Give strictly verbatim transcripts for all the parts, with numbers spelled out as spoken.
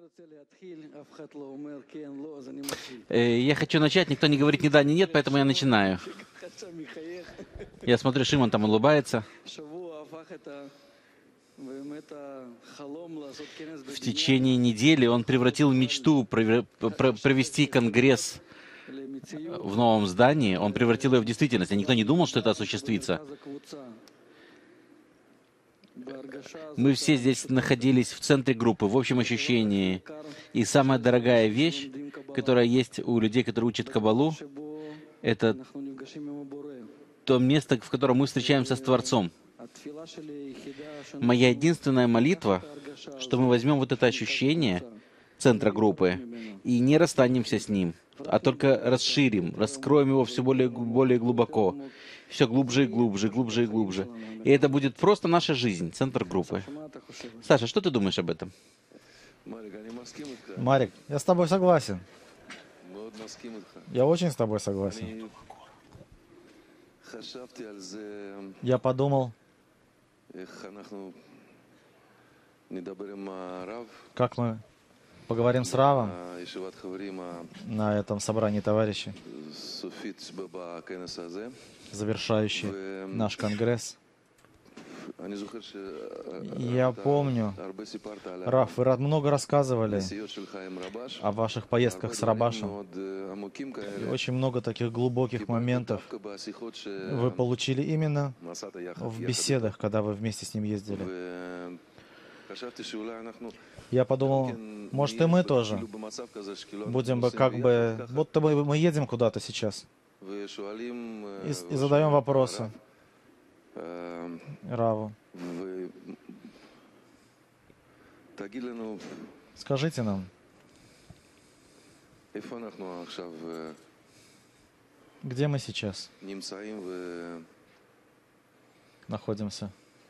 Э, Я хочу начать, никто не говорит ни да, ни нет, поэтому я начинаю. Я смотрю, Шимон там улыбается. В течение недели он превратил мечту прове- про- провести конгресс в новом здании, он превратил ее в действительность. И никто не думал, что это осуществится. Мы все здесь находились в центре группы, в общем ощущении. И самая дорогая вещь, которая есть у людей, которые учат Каббалу, это то место, в котором мы встречаемся с Творцом. Моя единственная молитва, что мы возьмем вот это ощущение центра группы и не расстанемся с ним, а только расширим, раскроем его все более, более глубоко, все глубже и глубже, глубже и глубже. И это будет просто наша жизнь, центр группы. Саша, что ты думаешь об этом? Марик, я с тобой согласен. Я очень с тобой согласен. Я подумал, как мы поговорим с Равом на этом собрании товарищей, завершающий наш конгресс. Я помню, Рав, вы много рассказывали о ваших поездках с Рабашем. И очень много таких глубоких моментов вы получили именно в беседах, когда вы вместе с ним ездили. Я подумал, может и мы тоже будем бы как бы, будто бы мы едем куда-то сейчас и, и задаем вопросы Раву. Скажите нам, где мы сейчас находимся?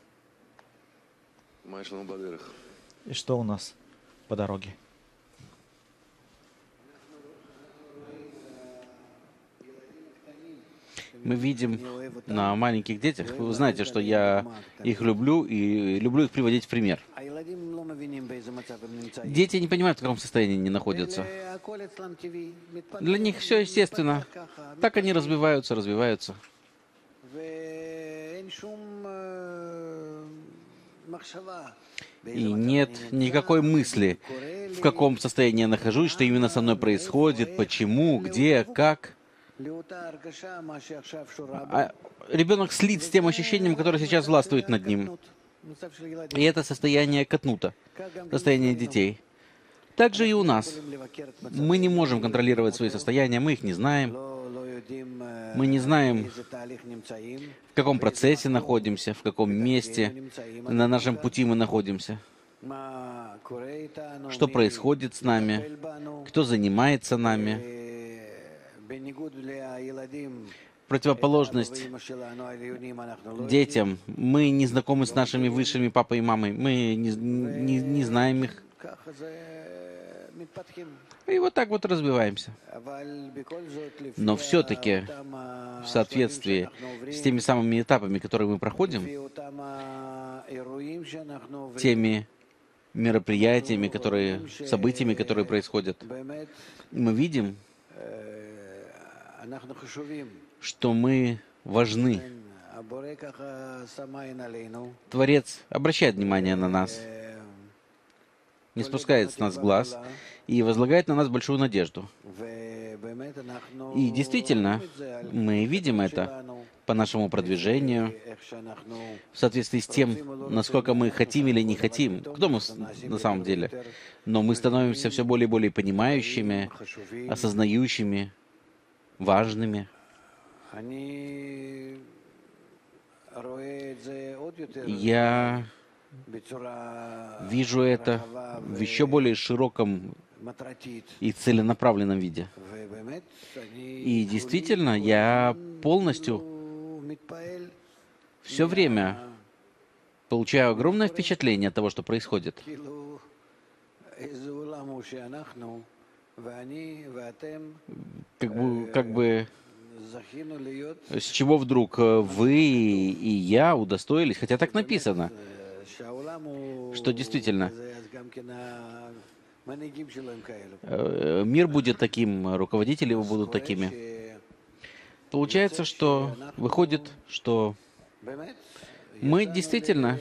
И что у нас по дороге? Мы видим на маленьких детях, вы знаете, что я их люблю и люблю их приводить в пример. Дети не понимают, в каком состоянии они находятся. Для них все естественно. Так они развиваются, развиваются. И нет никакой мысли, в каком состоянии я нахожусь, что именно со мной происходит, почему, где, как. А ребенок слит с тем ощущением, которое сейчас властвует над ним. И это состояние катнута, состояние детей. Также и у нас. Мы не можем контролировать свои состояния, мы их не знаем. Мы не знаем, в каком процессе находимся, в каком месте на нашем пути мы находимся. Что происходит с нами, кто занимается нами. Противоположность детям. Мы не знакомы с нашими высшими папой и мамой. Мы не, не, не знаем их. И вот так вот развиваемся. Но все-таки в соответствии с теми самыми этапами, которые мы проходим, теми мероприятиями, которые, событиями, которые происходят, мы видим, что мы важны. Творец обращает внимание на нас, не спускает с нас глаз и возлагает на нас большую надежду. И действительно, мы видим это по нашему продвижению, в соответствии с тем, насколько мы хотим или не хотим, кто мы на самом деле. Но мы становимся все более и более понимающими, осознающими, важными. Я вижу это в еще более широком и целенаправленном виде. И действительно, я полностью все время получаю огромное впечатление от того, что происходит. Как бы, как бы с чего вдруг вы и я удостоились, хотя так написано, что действительно Э, Мир будет таким, руководители его будут такими. Получается, что выходит, что мы действительно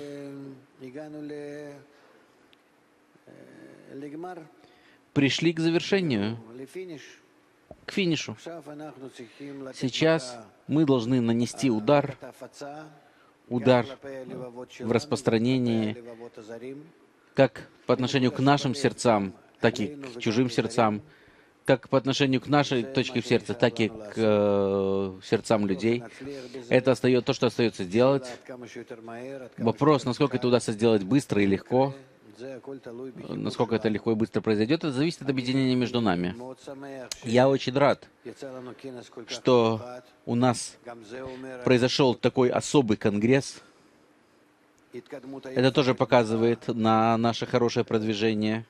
пришли к завершению, к финишу. Сейчас мы должны нанести удар, удар в распространении, как по отношению к нашим сердцам, так и к чужим сердцам, как по отношению к нашей точке в сердце, так и к э, сердцам людей. Это остается то, что остается делать. Вопрос, насколько это удастся сделать быстро и легко, насколько это легко и быстро произойдет, это зависит от объединения между нами. Я очень рад, что у нас произошел такой особый конгресс. Это тоже показывает на наше хорошее продвижение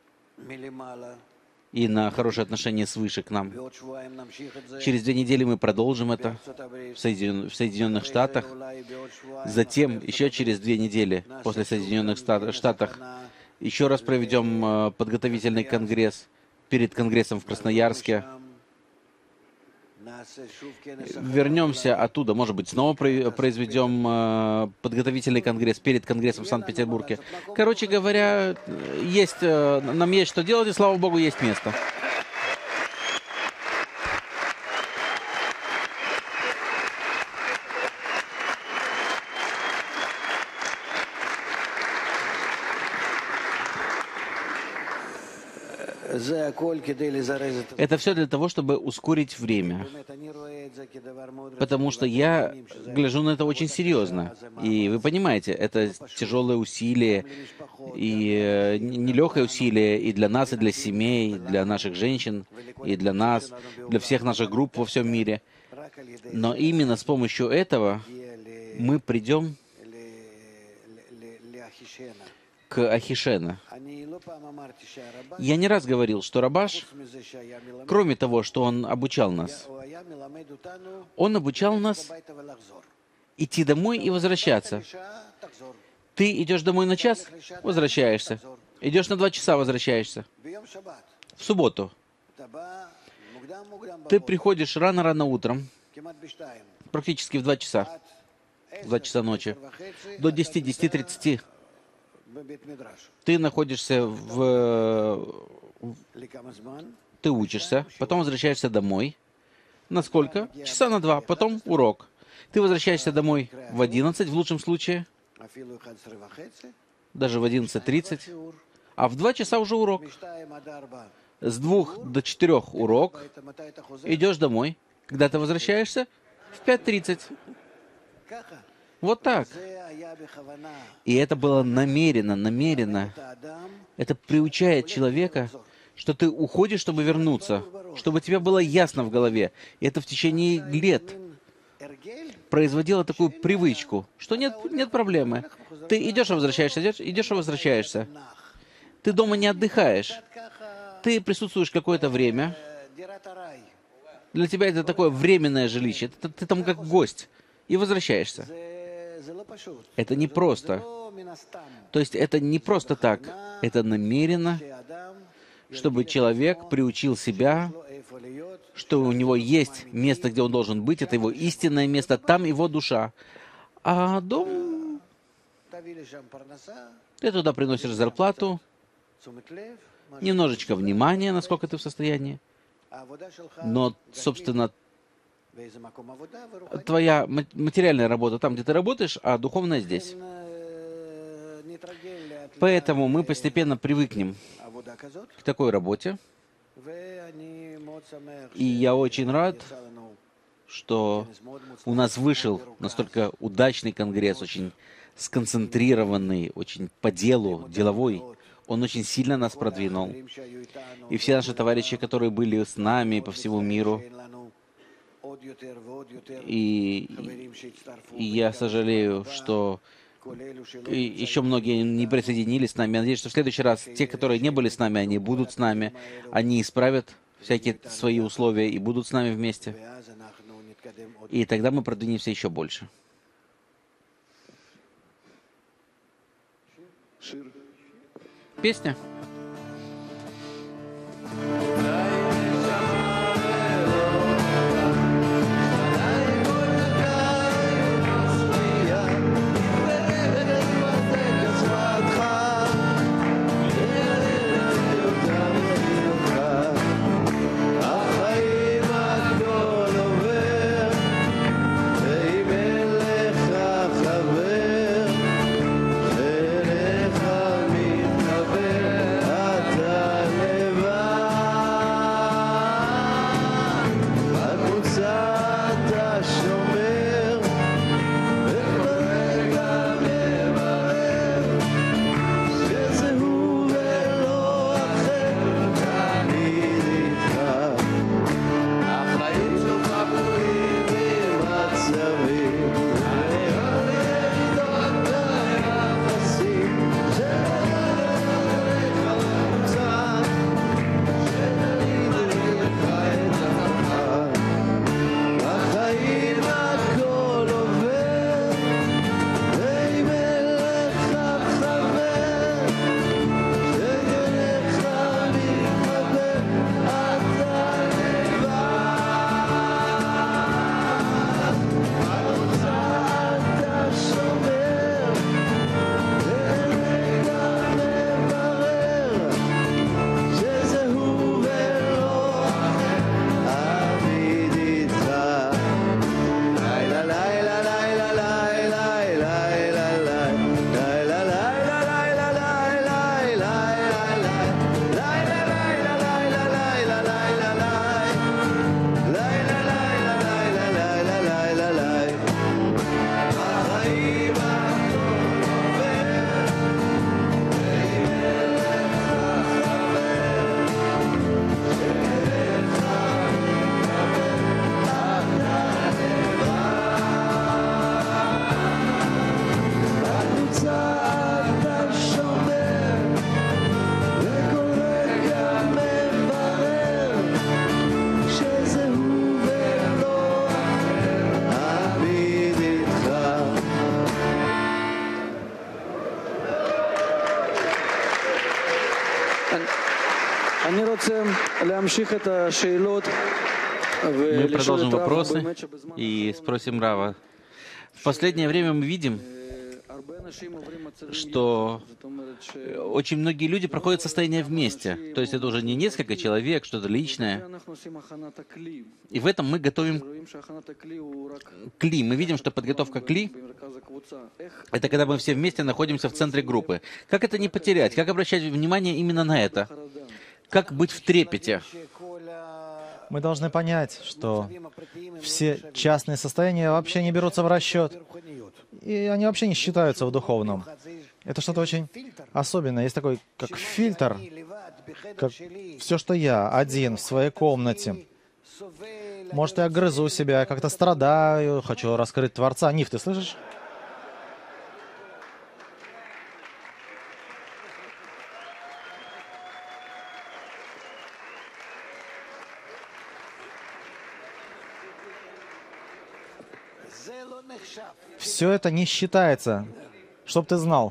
и на хорошее отношение свыше к нам. Через две недели мы продолжим это в, Соедин... в Соединенных Штатах. Затем, еще через две недели после Соединенных Штатах, еще раз проведем подготовительный конгресс перед конгрессом в Красноярске. Вернемся оттуда, может быть, снова произведем подготовительный конгресс перед конгрессом в Санкт-Петербурге. Короче говоря, есть, нам есть что делать, и, слава Богу, есть место. Это все для того, чтобы ускорить время. Потому что я гляжу на это очень серьезно. И вы понимаете, это тяжелое усилие, и нелегкое усилие и для нас, и для семей, и для наших женщин, и для нас, для всех наших групп во всем мире. Но именно с помощью этого мы придем к Ахишена. Я не раз говорил, что Рабаш, кроме того, что он обучал нас, он обучал нас идти домой и возвращаться. Ты идешь домой на час, возвращаешься. Идешь на два часа, возвращаешься. В субботу. Ты приходишь рано-рано утром, практически в два часа, в два часа ночи, до десяти, десяти тридцати. Ты находишься в... Ты учишься, потом возвращаешься домой. На сколько? Часа на два, потом урок. Ты возвращаешься домой в одиннадцать, в лучшем случае, даже в одиннадцать тридцать, а в два часа уже урок. С двух до четырех урок, идешь домой. Когда ты возвращаешься? В пять тридцать. Вот так. И это было намеренно, намеренно. Это приучает человека, что ты уходишь, чтобы вернуться, чтобы тебе было ясно в голове. И это в течение лет производило такую привычку, что нет, нет проблемы. Ты идешь и возвращаешься, идешь, идешь и возвращаешься. Ты дома не отдыхаешь. Ты присутствуешь какое-то время. Для тебя это такое временное жилище. Ты, ты там как гость. И возвращаешься. Это не просто. То есть это не просто так. Это намеренно, чтобы человек приучил себя, что у него есть место, где он должен быть, это его истинное место, там его душа. А дом... Ты туда приносишь зарплату, немножечко внимания, насколько ты в состоянии. Но, собственно, твоя материальная работа там, где ты работаешь, а духовная здесь. Поэтому мы постепенно привыкнем к такой работе. И я очень рад, что у нас вышел настолько удачный конгресс, очень сконцентрированный, очень по делу, деловой. Он очень сильно нас продвинул. И все наши товарищи, которые были с нами по всему миру, и, и я сожалею, что и еще многие не присоединились с нами. Я надеюсь, что в следующий раз те, которые не были с нами, они будут с нами, они исправят всякие свои условия и будут с нами вместе. И тогда мы продвинемся еще больше. Песня. Мы продолжим вопросы и спросим Рава. В последнее время мы видим, что очень многие люди проходят состояние вместе. То есть это уже не несколько человек, что-то личное. И в этом мы готовим кли. Мы видим, что подготовка кли — это когда мы все вместе находимся в центре группы. Как это не потерять? Как обращать внимание именно на это? Как быть в трепете? Мы должны понять, что все частные состояния вообще не берутся в расчет. И они вообще не считаются в духовном. Это что-то очень особенное. Есть такой, как фильтр, как все, что я один в своей комнате. Может, я грызу себя, я как-то страдаю, хочу раскрыть Творца. Ниф, ты слышишь? Все это не считается, чтоб ты знал.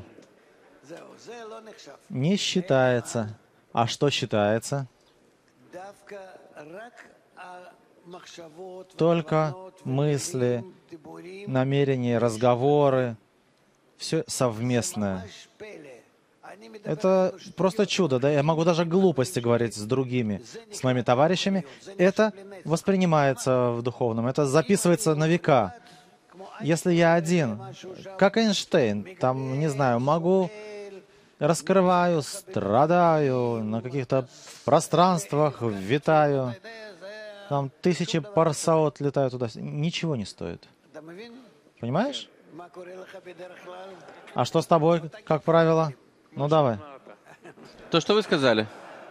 Не считается. А что считается? Только мысли, намерения, разговоры, все совместное. Это просто чудо, да? Я могу даже глупости говорить с другими, с моими товарищами. Это воспринимается в духовном, это записывается на века. Если я один, как Эйнштейн, там, не знаю, могу, раскрываю, страдаю, на каких-то пространствах витаю, там тысячи парсаот летают туда, ничего не стоит. Понимаешь? А что с тобой, как правило? Ну, давай. То, что вы сказали.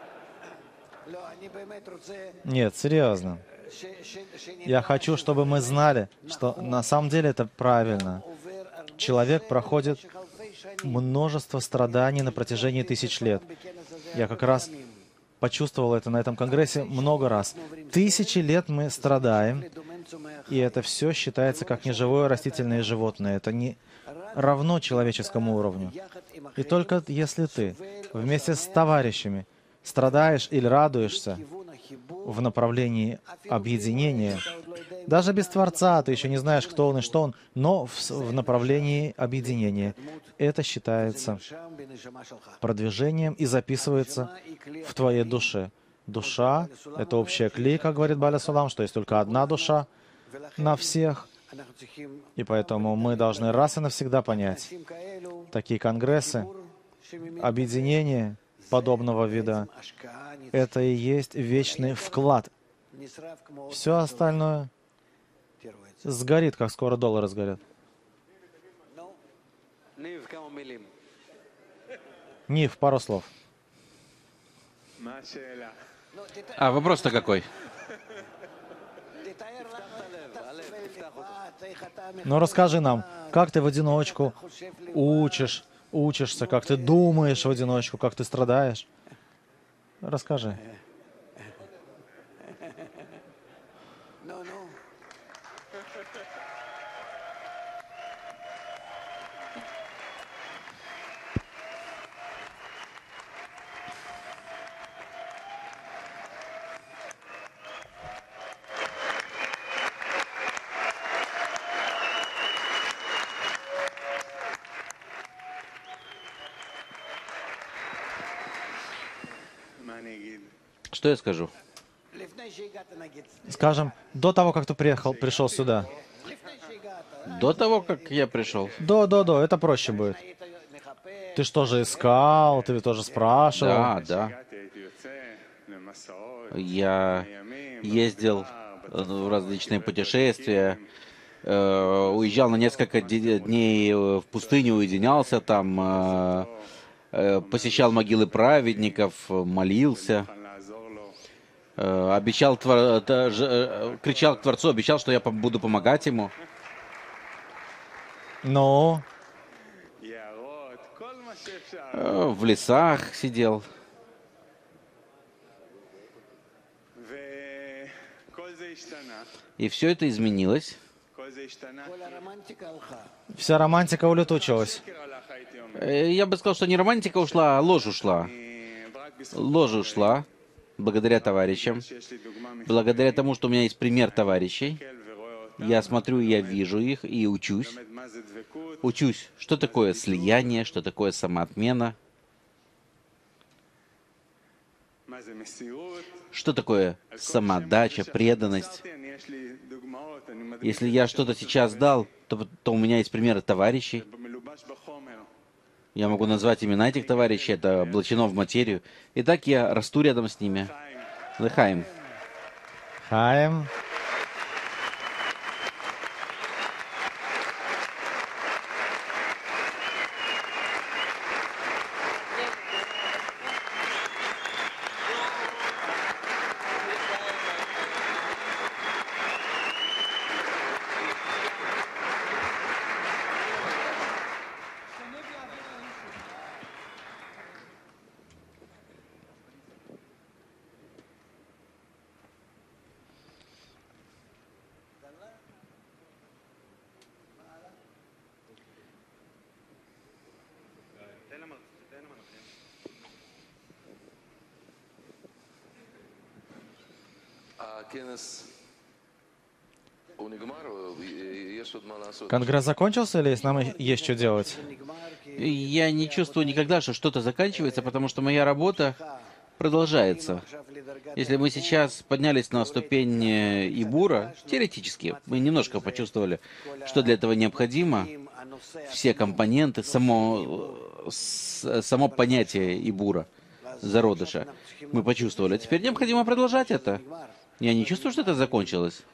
Нет, серьезно. Я хочу, чтобы мы знали, что на самом деле это правильно. Человек проходит множество страданий на протяжении тысяч лет. Я как раз почувствовал это на этом конгрессе много раз. Тысячи лет мы страдаем, и это все считается как неживое растительное и животное. Это не равно человеческому уровню. И только если ты вместе с товарищами страдаешь или радуешься в направлении объединения, даже без Творца ты еще не знаешь, кто он и что он, но в, в направлении объединения, это считается продвижением и записывается в твоей душе. Душа — это общая кли, как говорит Баля Сулам, что есть только одна душа на всех. И поэтому мы должны раз и навсегда понять, такие конгрессы, объединения подобного вида, это и есть вечный вклад. Все остальное сгорит, как скоро доллары сгорят. Нив, пару слов. А вопрос-то какой? Ну, расскажи нам, как ты в одиночку учишь, учишься, как ты думаешь в одиночку, как ты страдаешь. Расскажи. Что я скажу? Скажем, до того, как ты приехал, пришел сюда. До того, как я пришел? До, до, до. Это проще будет. Ты что же искал? Ты тоже спрашивал? Да, да. Я ездил в различные путешествия, э, уезжал на несколько дней в пустыню, уединялся там, э, посещал могилы праведников, молился. Обещал, кричал к Творцу, обещал, что я буду помогать ему. Ну? В лесах сидел. И все это изменилось. Вся романтика улетучилась. Я бы сказал, что не романтика ушла, а ложь ушла. ложь ушла благодаря товарищам, благодаря тому, что у меня есть пример товарищей. Я смотрю, я вижу их и учусь. Учусь, что такое слияние, что такое самоотмена, что такое самоотдача, преданность. Если я что-то сейчас дал, то, то у меня есть примеры товарищей. Я могу назвать имена этих товарищей, это облачено в материю. Итак, я расту рядом с ними. Лехаим. Хаим. Конгресс закончился или нам есть что делать? Я не чувствую никогда, что что-то заканчивается, потому что моя работа продолжается. Если мы сейчас поднялись на ступень Ибура, теоретически, мы немножко почувствовали, что для этого необходимо, все компоненты, само, само понятие Ибура, зародыша, мы почувствовали. Теперь необходимо продолжать это. Я не чувствую, что это закончилось.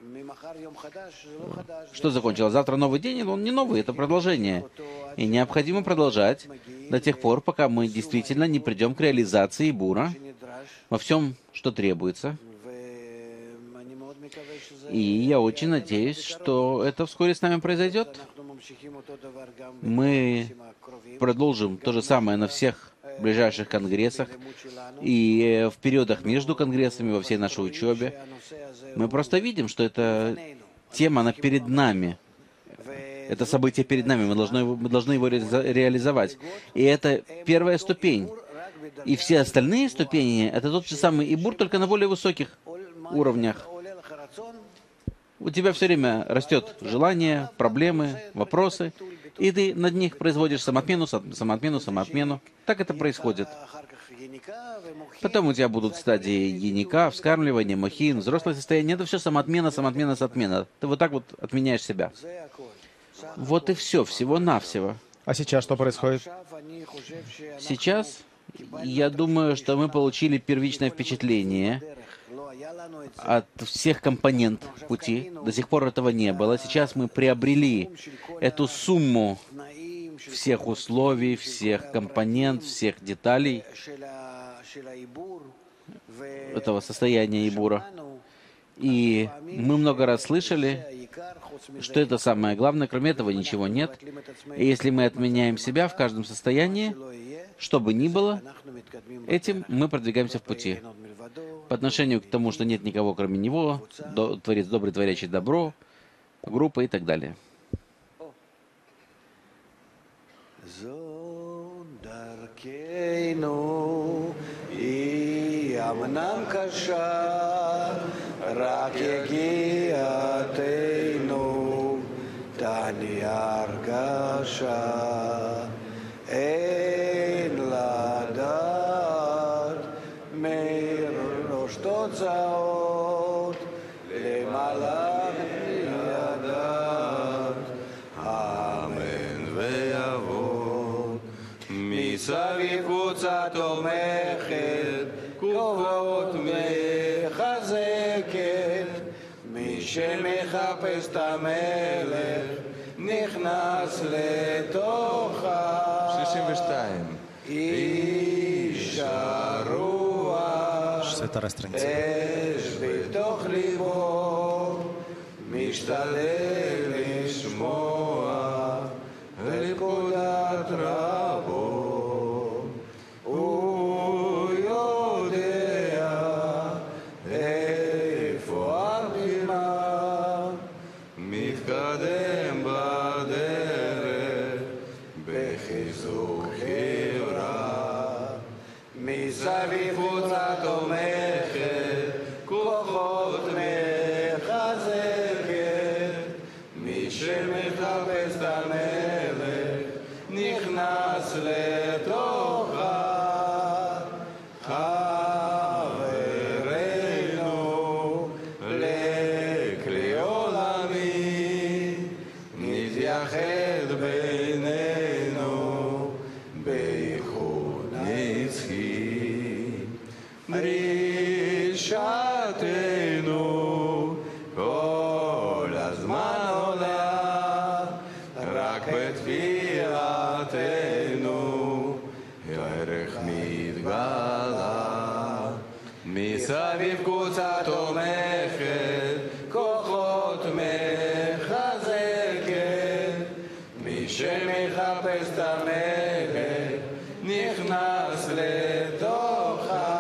Что закончилось? Завтра новый день, он не новый, это продолжение. И необходимо продолжать до тех пор, пока мы действительно не придем к реализации Ибура во всем, что требуется. И я очень надеюсь, что это вскоре с нами произойдет. Мы продолжим то же самое на всех ближайших конгрессах и в периодах между конгрессами, во всей нашей учебе. Мы просто видим, что эта тема, она перед нами. Это событие перед нами, мы должны, мы должны его ре реализовать. И это первая ступень. И все остальные ступени — это тот же самый Ибур, только на более высоких уровнях. У тебя все время растет желание, проблемы, вопросы, и ты над них производишь самоотмену, самоотмену, самоотмену. Так это происходит. Потом у тебя будут стадии яника, вскармливания, мохин, взрослое состояние. Это все самоотмена, самоотмена, самоотмена. Ты вот так вот отменяешь себя. Вот и все, всего-навсего. А сейчас что происходит? Сейчас, я думаю, что мы получили первичное впечатление от всех компонент пути. До сих пор этого не было. Сейчас мы приобрели эту сумму всех условий, всех компонент, всех деталей этого состояния Ибура. И мы много раз слышали, что это самое главное, кроме этого ничего нет. И если мы отменяем себя в каждом состоянии, что бы ни было, этим мы продвигаемся в пути. По отношению к тому, что нет никого, кроме него, до, Творец добрый, творящий добро, группа и так далее. מסביב קבוצה תומכת, כוחות מחזקת, מי שמחפש את המלך נכנס לתוכה. שישים ושתיים. איש הרוח, אש בתוך ליבו, משתדל לשמוע לפקודת רבו. Misa מסביב קבוצה תומכת, כוחות מחזקת. מי שמחפש את המלך נכנס לתוכה. חברנו לכלי עולמי, נתייחד בינינו בייחוד נצחי. דרישתנו כל הזמן עולה, רק בתפילתנו הערך מתגלה. מסביב קבוצה תומכת, כוחות מחזקת. מי שמחפש את המלך נכנס לתוכה.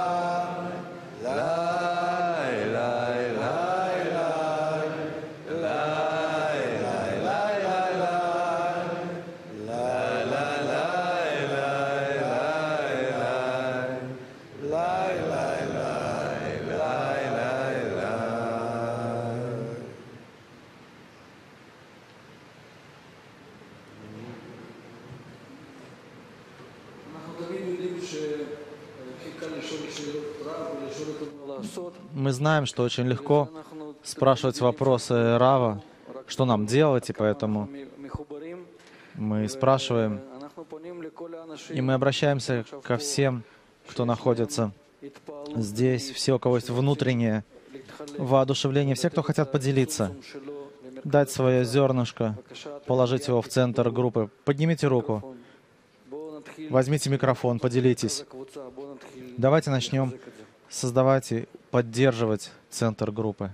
Мы знаем, что очень легко спрашивать вопросы Рава, что нам делать, и поэтому мы спрашиваем, и мы обращаемся ко всем, кто находится здесь, все, у кого есть внутреннее воодушевление, все, кто хотят поделиться, дать свое зернышко, положить его в центр группы. Поднимите руку, возьмите микрофон, поделитесь. Давайте начнем создавать и поддерживать центр группы.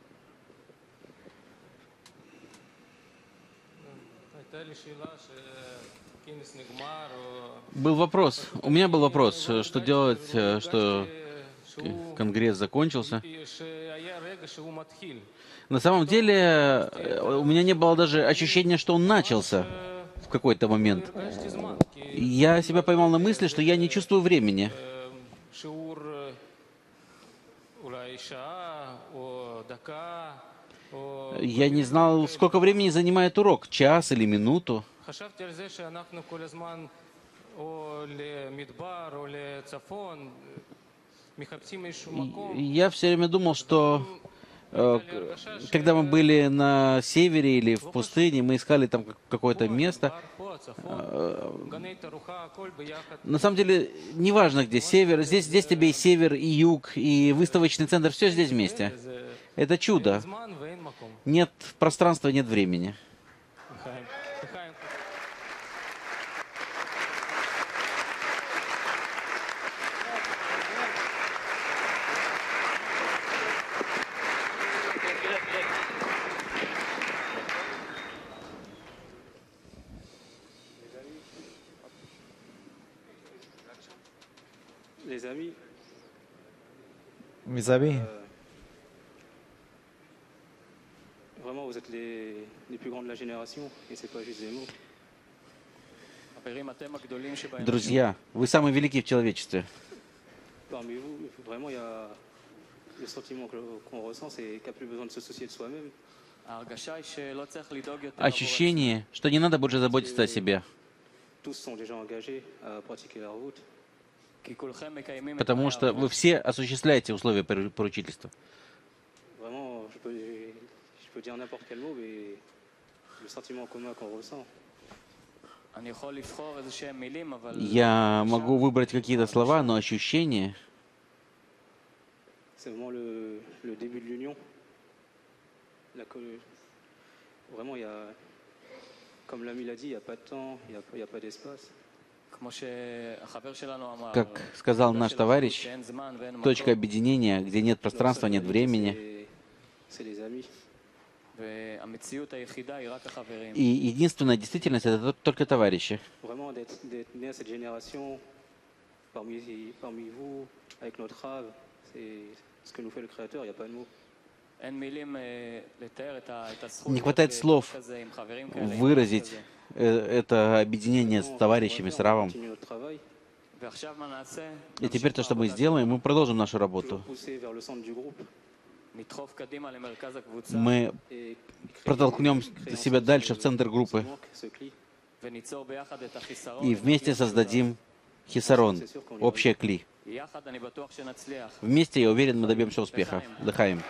Был вопрос. У меня был вопрос, что делать, что конгресс закончился. На самом деле, у меня не было даже ощущения, что он начался в какой-то момент. Я себя поймал на мысли, что я не чувствую времени. Я не знал, сколько времени занимает урок, час или минуту. Я все время думал, что э, когда мы были на севере или в пустыне, мы искали там какое-то место. Э, на самом деле, неважно где север, здесь, здесь тебе и север, и юг, и выставочный центр, все здесь вместе. Это чудо. Нет пространства, нет времени. Mes amis, vraiment, vous êtes les, les plus grands de la génération, et c'est pas juste des mots. Друзья, вы самые великие в человечестве. Parmi vous, vraiment, il y a le sentiment qu'on ressent, c'est qu'il n'y a plus besoin de se soucier de soi-même. Ощущение, что не надо больше заботиться о себе. Tous sont déjà engagés à pratiquer la route. Потому что вы все осуществляете условия поручительства. Vraiment, je peux, je peux dire n'importe quel mot, mais le sentiment commun qu'on ressent. Я могу выбрать какие-то слова, но ощущение... C'est vraiment le, le début de l'union. Vraiment, il y a, comme l'ami l'a dit, il n'y a pas de temps, il n'y a, il y a pas d'espace. Как сказал наш товарищ, точка объединения, где нет пространства, нет времени. И единственная действительность — это только товарищи. Не хватает слов выразить это объединение с товарищами, с Равом. И теперь то, что мы сделаем, мы продолжим нашу работу. Мы протолкнем себя дальше в центр группы и вместе создадим хисарон, общее кли. Вместе, я уверен, мы добьемся успеха. Лахаим.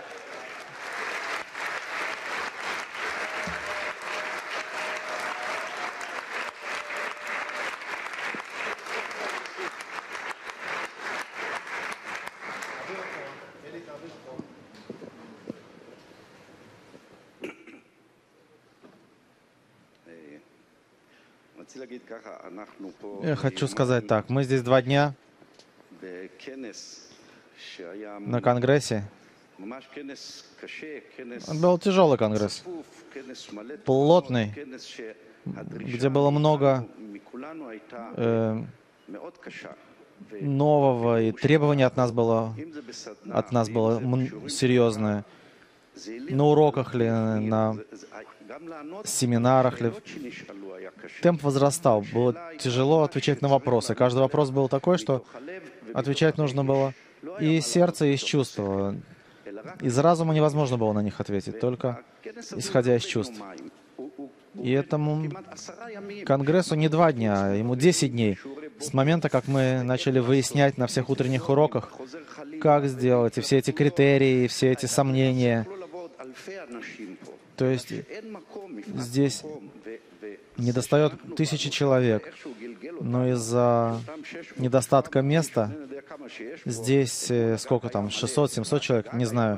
Я хочу сказать так. Мы здесь два дня на конгрессе. Это был тяжелый конгресс, плотный, где было много э, нового, и требований от нас было, от нас было серьезное. На уроках ли, на семинарах ли. Темп возрастал. Было тяжело отвечать на вопросы. Каждый вопрос был такой, что отвечать нужно было и из сердца, и из чувства. Из разума невозможно было на них ответить, только исходя из чувств. И этому конгрессу не два дня, ему десять дней. С момента, как мы начали выяснять на всех утренних уроках, как сделать, и все эти критерии, и все эти сомнения. То есть здесь недостает тысячи человек, но из-за недостатка места здесь, сколько там, шестьсот-семьсот человек, не знаю.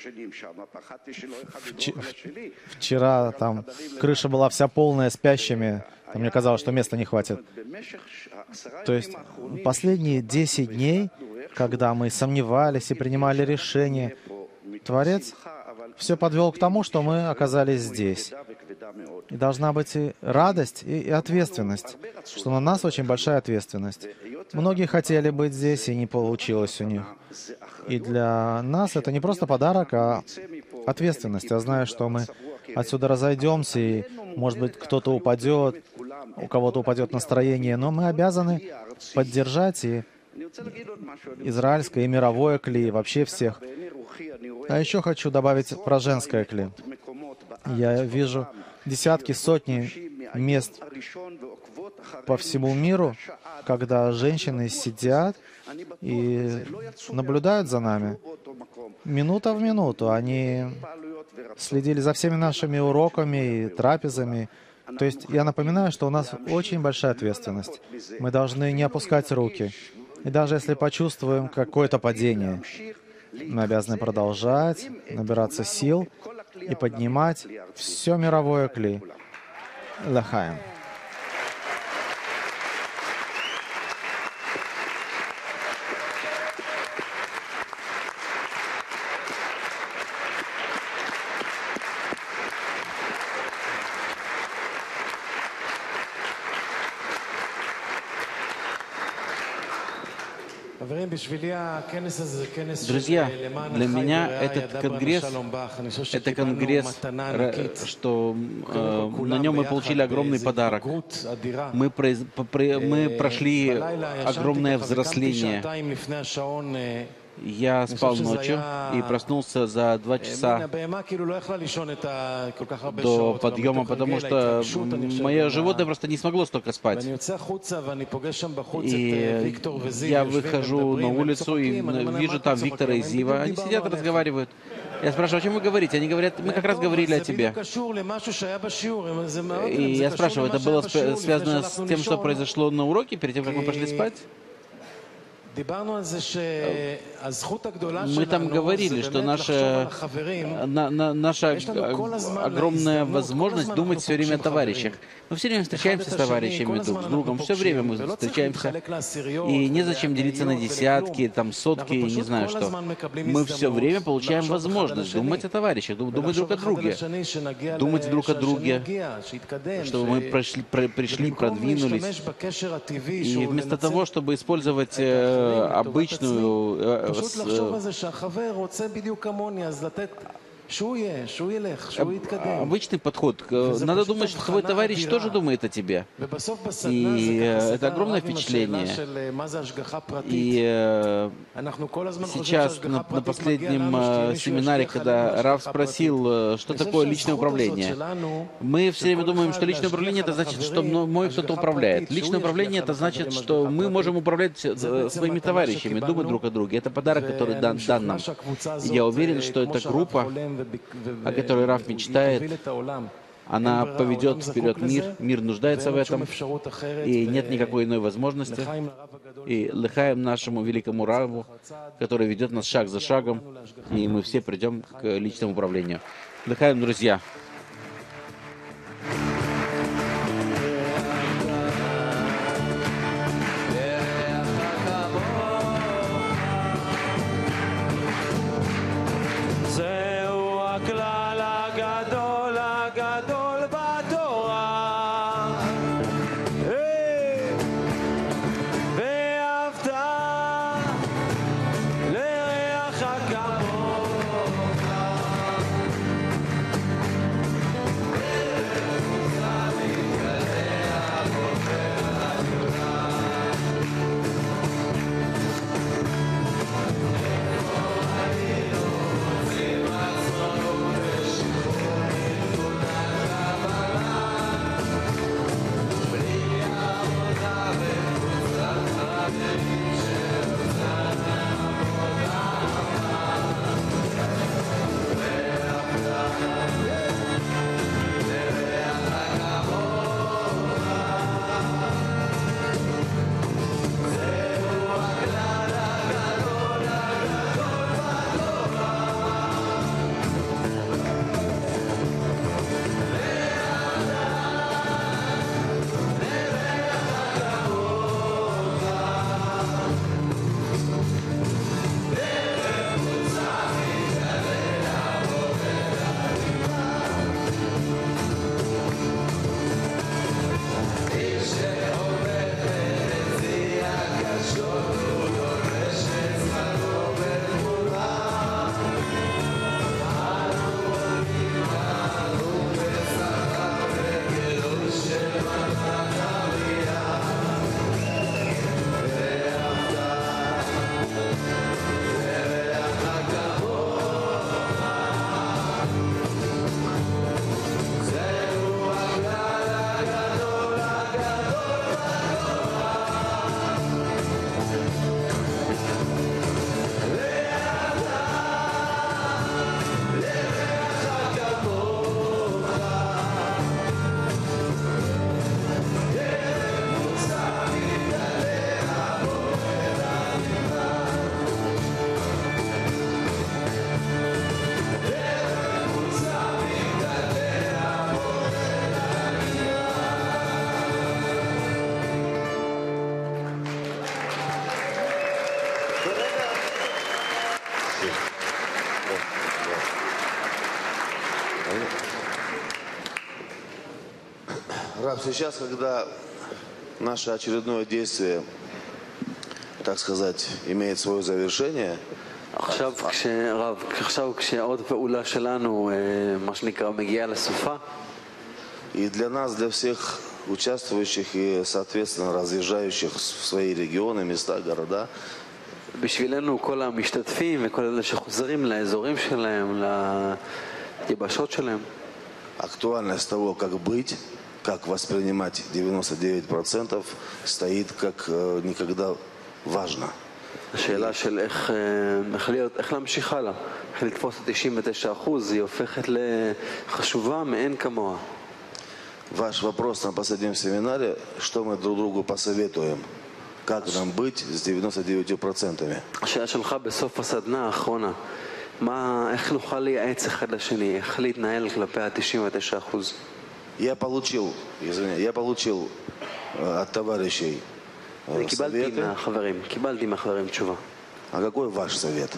Вчера там крыша была вся полная спящими, а мне казалось, что места не хватит. То есть последние десять дней, когда мы сомневались и принимали решения, Творец все подвел к тому, что мы оказались здесь. И должна быть и радость, и, и ответственность, что на нас очень большая ответственность. Многие хотели быть здесь, и не получилось у них. И для нас это не просто подарок, а ответственность. Я знаю, что мы отсюда разойдемся, и, может быть, кто-то упадет, у кого-то упадет настроение, но мы обязаны поддержать и израильское, и мировое кли, и вообще всех. А еще хочу добавить про женское кли. Я вижу десятки, сотни мест по всему миру, когда женщины сидят и наблюдают за нами. Минута в минуту они следили за всеми нашими уроками и трапезами. То есть я напоминаю, что у нас очень большая ответственность. Мы должны не опускать руки. И даже если почувствуем какое-то падение, мы обязаны продолжать, набираться сил и поднимать все мировое кли. Лахаим. Друзья, для меня этот конгресс, это конгресс, что э, на нем мы получили огромный подарок. Мы, произ, мы прошли огромное взросление. Я спал ночью и проснулся за два часа до подъема, потому что мое животное просто не смогло столько спать. И я выхожу на улицу и вижу там Виктора и Зива. Они сидят и разговаривают. Я спрашиваю, о чем вы говорите? Они говорят, мы как раз говорили о тебе. И я спрашиваю, это было связано с тем, что произошло на уроке, перед тем, как мы пошли спать? Мы там говорили, что наша, на, на, наша огромная возможность думать все время о товарищах. Мы все время встречаемся с товарищами друг с другом, все время мы встречаемся. И незачем делиться на десятки, там, сотки, не знаю что. Мы все время получаем возможность думать о товарищах, думать друг о друге, думать друг о друге, чтобы мы прошли, пришли, продвинулись. И вместо того, чтобы использовать обычную Обычный подход. Надо думать, что твой товарищ тоже думает о тебе. И это огромное впечатление. И сейчас на, на последнем семинаре, когда Рав спросил, что такое личное управление, мы все время думаем, что личное управление — это значит, что мной кто-то управляет. Личное управление — это значит, что мы можем управлять своими товарищами, думать друг о друге. Это подарок, который дан, дан нам. И я уверен, что эта группа, о которой Рав мечтает, она поведет вперед мир, мир нуждается в этом, и нет никакой иной возможности. И лыхаем нашему великому Раву, который ведет нас шаг за шагом, и мы все придем к личному управлению. Лыхаем, друзья! Рав, сейчас, когда наше очередное действие, так сказать, имеет свое завершение, עכשיו, כשרב, עכשיו כשעוד פעולה שלנו, מה שנקרא, מגיעה לסופה, и для нас, для всех участвующих и, соответственно, разъезжающих в свои регионы, места, города, בשבילנו כל המשתתפים וכל אלה שחוזרים לאזורים שלהם, ליבשות שלהם, актуальность того, как быть, как воспринимать девяносто девять процентов, стоит как э, никогда важно. השאלה של איך, איך להיות, איך להמשיך הלאה, איך לתפוס את תשעים ותשעה אחוז, היא הופכת לחשובה מאין כמוה. Ваш вопрос на последнем семинаре, что мы друг другу посоветуем, как нам быть с девяносто девятью процентами. השאלה שלך בסוף הסדנה האחרונה, מה, איך נוכל לייעץ אחד לשני, איך להתנהל כלפי ה-תשעים ותשעה אחוז? Я получил, извиняюсь, я получил э, от товарищей э, советы. А какой ваш совет?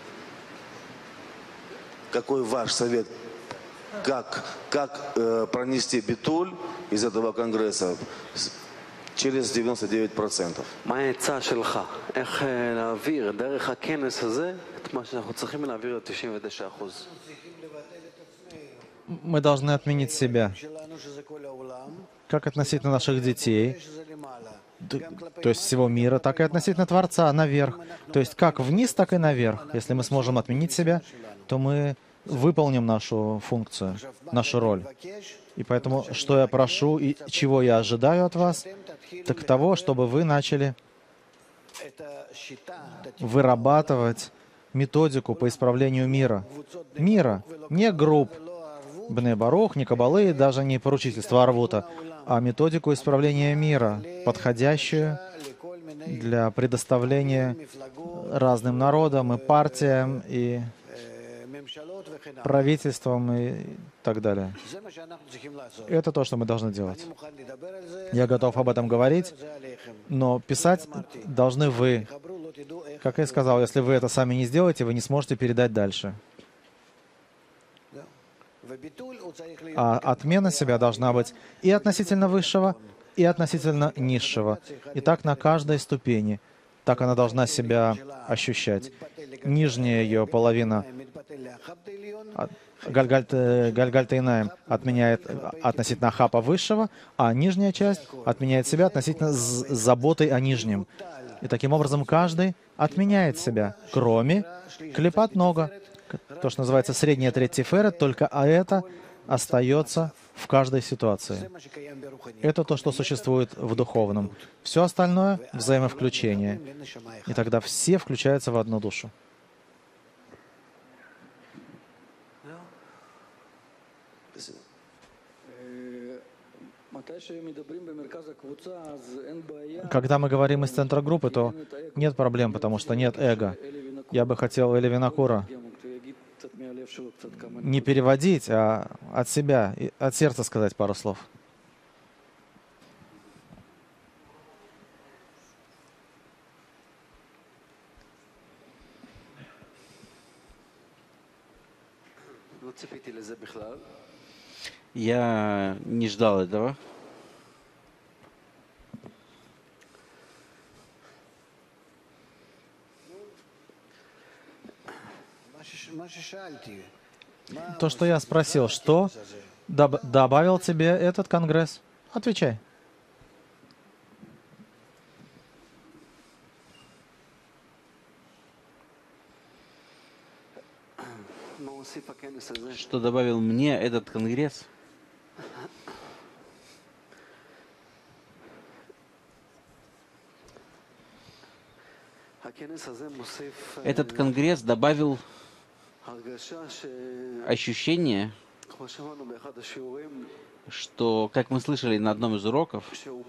Какой ваш совет? Как, как э, пронести битуль из этого конгресса через девяносто девять процентов. מה העצה שלך? איך להעביר דרך הכנס הזה את מה שאנחנו צריכים להעביר ל-תשעים ותשעה אחוז? Мы должны отменить себя, как относительно наших детей, то есть всего мира, так и относительно Творца, наверх. То есть как вниз, так и наверх. Если мы сможем отменить себя, то мы выполним нашу функцию, нашу роль. И поэтому, что я прошу и чего я ожидаю от вас, так того, чтобы вы начали вырабатывать методику по исправлению мира. Мира, не групп, Бней Барух, не Кабалы, даже не поручительство Арвута, а методику исправления мира, подходящую для предоставления разным народам и партиям, и правительствам и так далее. Это то, что мы должны делать. Я готов об этом говорить, но писать должны вы. Как я и сказал, если вы это сами не сделаете, вы не сможете передать дальше. А отмена себя должна быть и относительно высшего, и относительно низшего. И так на каждой ступени. Так она должна себя ощущать. Нижняя ее половина Гальгальта Инаим отменяет относительно хапа высшего, а нижняя часть отменяет себя относительно заботой о нижнем. И таким образом каждый отменяет себя, кроме клипат нога, то, что называется средняя треть тиферет, только а это остается в каждой ситуации. Это то, что существует в духовном. Все остальное — взаимовключение. И тогда все включаются в одну душу. Когда мы говорим из центра группы, то нет проблем, потому что нет эго. Я бы хотел Эли Винокура не переводить, а от себя, от сердца сказать пару слов. Я не ждал этого. То, что я спросил, что доб- добавил тебе этот конгресс? Отвечай. Что добавил мне этот конгресс? Этот конгресс добавил ощущение, что, как мы слышали на одном из уроков,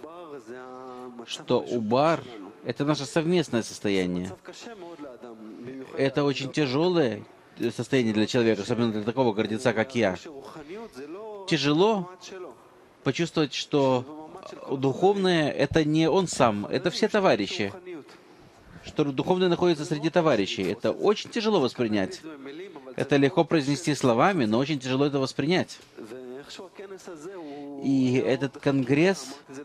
что убар — это наше совместное состояние. Это очень тяжелое состояние для человека, особенно для такого гордеца, как я. Тяжело почувствовать, что духовное — это не он сам, это все товарищи. Что духовное находится среди товарищей. Это очень тяжело воспринять. Это легко произнести словами, но очень тяжело это воспринять. И этот конгресс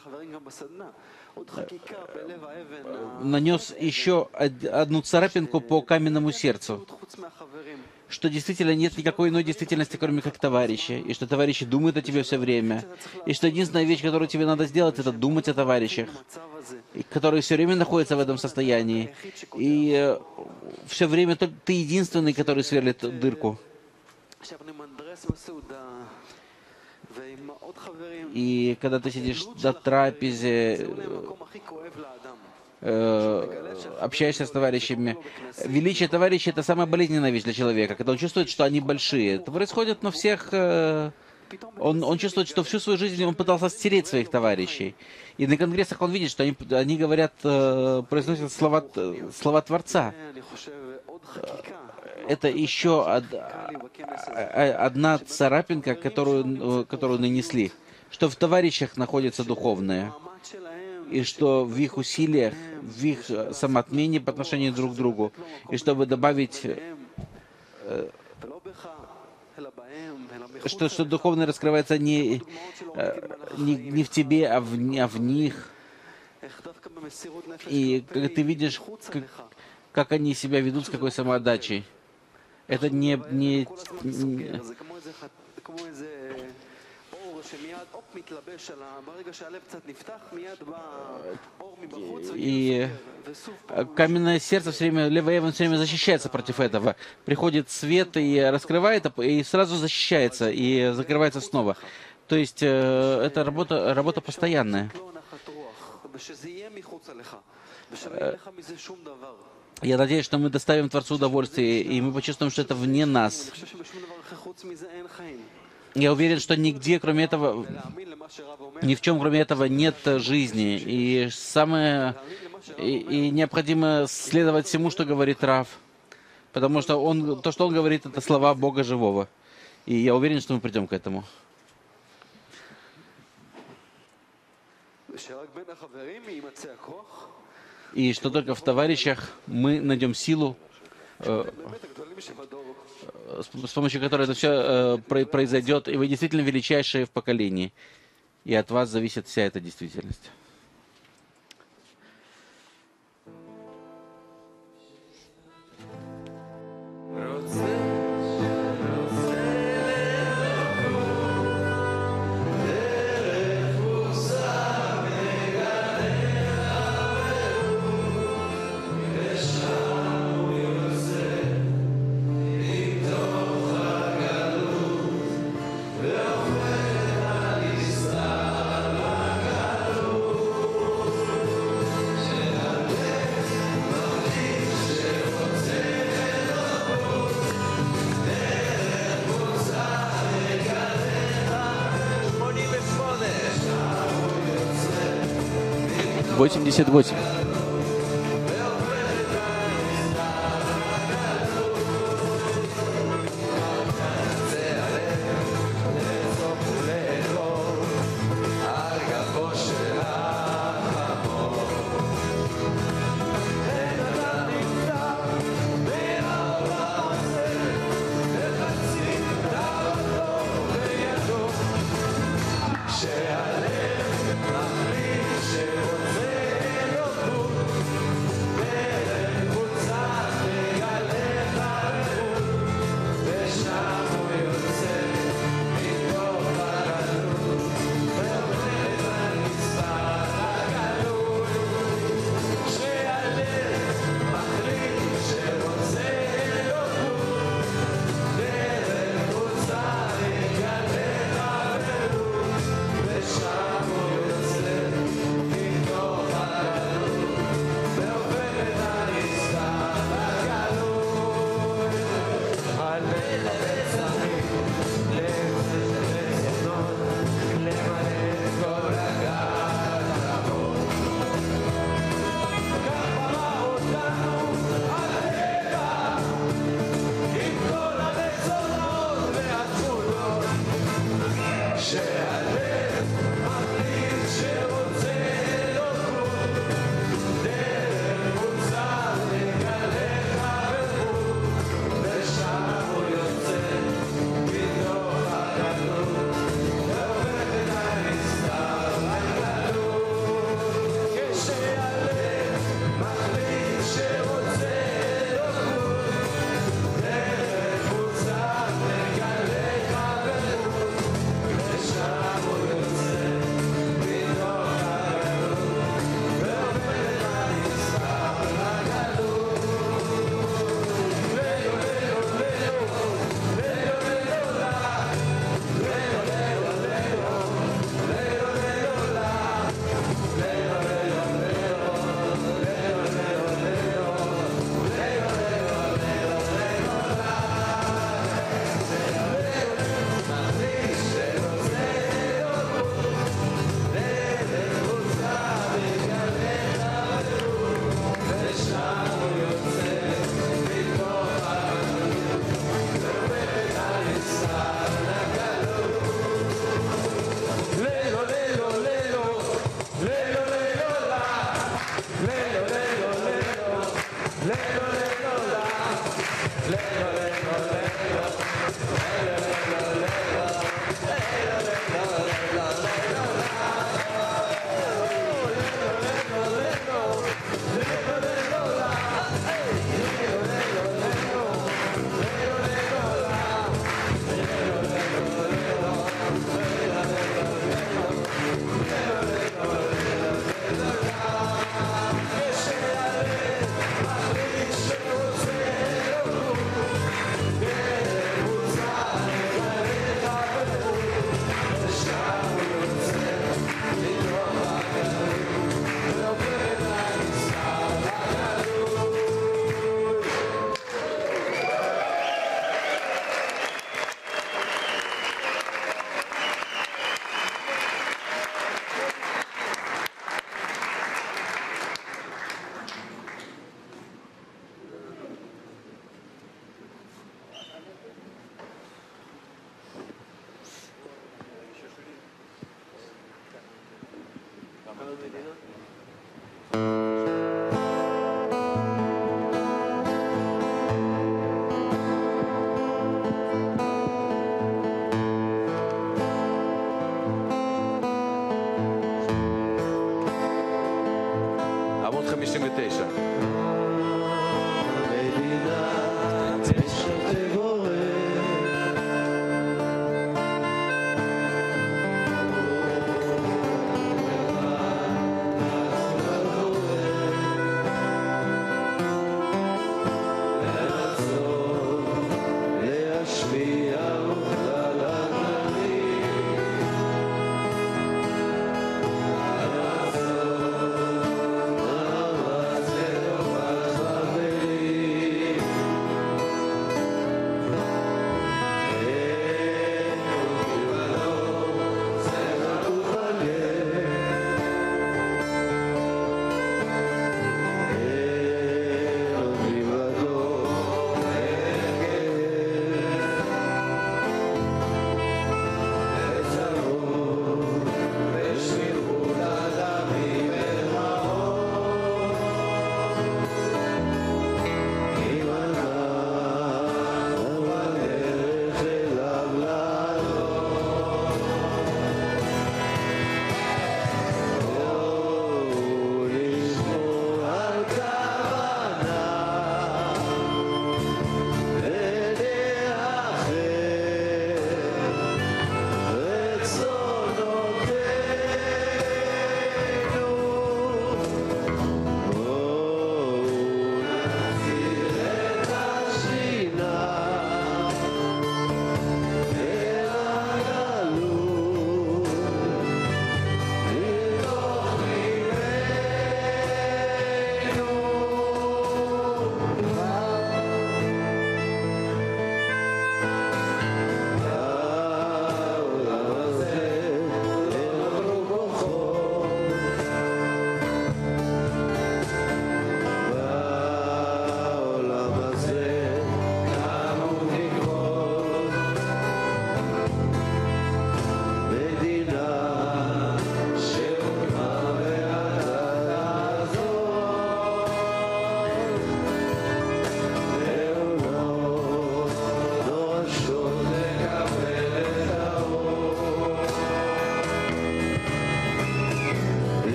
нанес еще одну царапинку по каменному сердцу, что действительно нет никакой иной действительности, кроме как товарищи, и что товарищи думают о тебе все время, и что единственная вещь, которую тебе надо сделать, это думать о товарищах, которые все время находятся в этом состоянии, и э, все время ты единственный, который сверлит дырку. И когда ты сидишь на трапезе, э, общаешься с товарищами, величие товарищей — это самая болезненная вещь для человека, когда он чувствует, что они большие. Это происходит на всех... Э, он, он чувствует, что всю свою жизнь он пытался стереть своих товарищей. И на конгрессах он видит, что они, они говорят, э, произносят слова, слова Творца. Это еще од, одна царапинка, которую, которую нанесли, что в товарищах находится духовное, и что в их усилиях, в их самоотмене по отношению друг к другу, и чтобы добавить, э, что, что духовное раскрывается не, э, не, не в тебе, а в, а в них, И когда ты видишь, как, как они себя ведут, с какой самоотдачей, это не... не, не И каменное сердце все время, левый Эван все время защищается против этого. Приходит свет и раскрывает, и сразу защищается, и закрывается снова. То есть э, это работа, работа постоянная. Я надеюсь, что мы доставим Творцу удовольствие, и мы почувствуем, что это вне нас. Я уверен, что нигде, кроме этого, ни в чем, кроме этого, нет жизни. И самое... И, и необходимо следовать всему, что говорит Рав. Потому что он, то, что он говорит, это слова Бога живого. И я уверен, что мы придем к этому. И что только в товарищах мы найдем силу, э, с помощью которой это все э, произойдет, и вы действительно величайшие в поколении. И от вас зависит вся эта действительность. восемьдесят восемь. עמוד חמישים ותשע.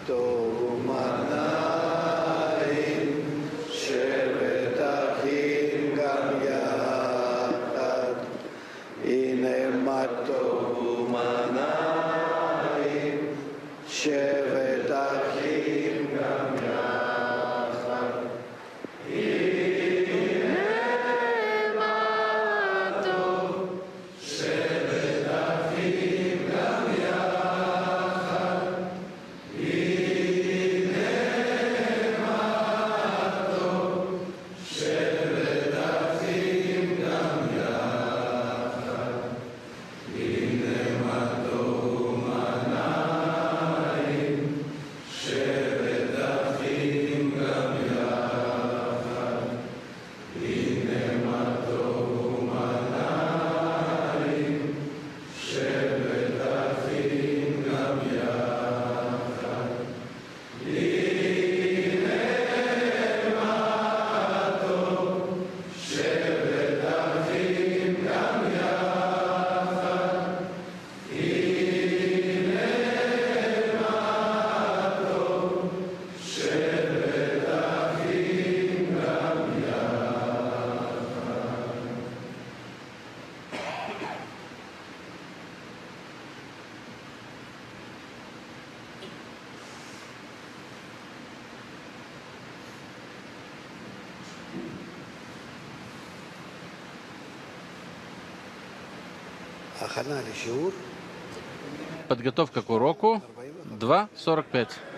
Подготовка к уроку два сорок пять.